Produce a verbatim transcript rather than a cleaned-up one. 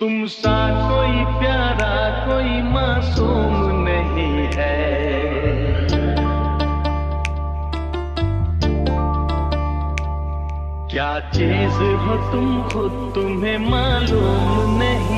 तुम सा कोई प्यारा कोई मासूम नहीं है। क्या चीज हो तुम खुद तुम्हें मालूम नहीं।